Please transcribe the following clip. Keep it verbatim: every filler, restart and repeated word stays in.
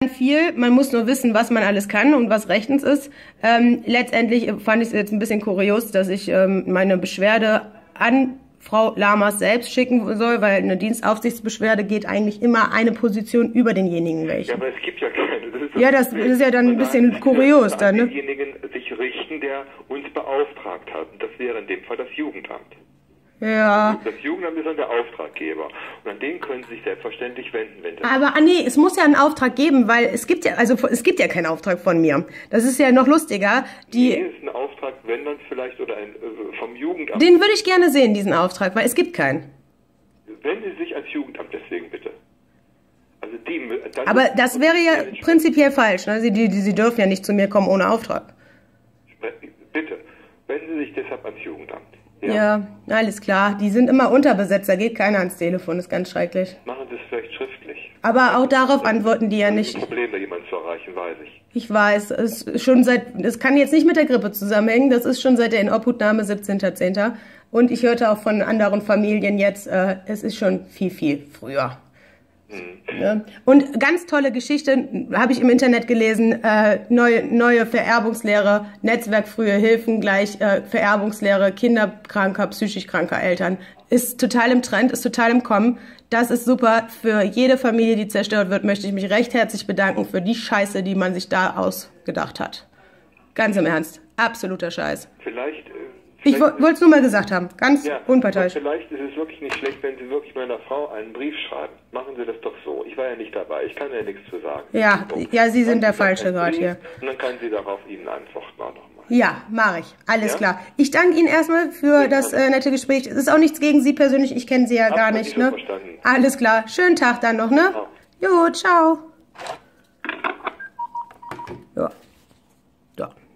Viel, man muss nur wissen, was man alles kann und was rechtens ist. Ähm, letztendlich fand ich es jetzt ein bisschen kurios, dass ich ähm, meine Beschwerde an Frau Lamas selbst schicken soll, weil eine Dienstaufsichtsbeschwerde geht eigentlich immer eine Position über denjenigen welchen. Ja, aber es gibt ja keine. Das ist ja, das, das ist ja dann ein bisschen kurios dann, ne? Denjenigen sich richten, der uns beauftragt hat. Und das wäre in dem Fall das Jugendamt. Ja. Das Jugendamt ist dann der Auftraggeber. Und an den können Sie sich selbstverständlich wenden, wenn das. Aber ah, nee, es muss ja einen Auftrag geben, weil es gibt ja, also es gibt ja keinen Auftrag von mir. Das ist ja noch lustiger. Die nee, ist ein Auftrag, wenn dann vielleicht, oder ein, äh, vom Jugendamt. Den würde ich gerne sehen, diesen Auftrag, weil es gibt keinen. Wenden Sie sich ans Jugendamt deswegen bitte. Also die, dann aber das wäre ja prinzipiell falsch. Ne? Sie, die, die, Sie dürfen ja nicht zu mir kommen ohne Auftrag. Bitte, wenden Sie sich deshalb ans Jugendamt. Ja. ja, alles klar. Die sind immer unterbesetzt, da geht keiner ans Telefon, das ist ganz schrecklich. Machen Sie es vielleicht schriftlich. Aber auch darauf antworten die ja nicht. Das Problem, da jemanden zu erreichen, weiß ich. Ich weiß, es ist schon seit, es kann jetzt nicht mit der Grippe zusammenhängen, das ist schon seit der Inobhutnahme siebzehnter zehnter Und ich hörte auch von anderen Familien jetzt, äh, es ist schon viel, viel früher. Ja. Und ganz tolle Geschichte, habe ich im Internet gelesen, äh, neue, neue Vererbungslehre, Netzwerk frühe Hilfen gleich äh, Vererbungslehre kinderkranker, psychisch kranker Eltern. Ist total im Trend, ist total im Kommen. Das ist super. Für jede Familie, die zerstört wird, möchte ich mich recht herzlich bedanken für die Scheiße, die man sich da ausgedacht hat. Ganz im Ernst. Absoluter Scheiß. Vielleicht... Äh Ich wollte es nur mal gesagt haben, ganz ja, unparteiisch. Vielleicht ist es wirklich nicht schlecht, wenn Sie wirklich meiner Frau einen Brief schreiben. Machen Sie das doch so. Ich war ja nicht dabei, ich kann ja nichts zu sagen. Ja, so. ja, Sie sind der Falsche gerade hier. Und dann kann sie darauf Ihnen antworten auch nochmal. Ja, mache ich. Alles ja? klar. Ich danke Ihnen erstmal für ja, das äh, nette Gespräch. Es ist auch nichts gegen Sie persönlich, ich kenne Sie ja gar nicht. Ne? Verstanden. Alles klar. Schönen Tag dann noch, ne? Ja. Jo, ciao. Ja. Ja.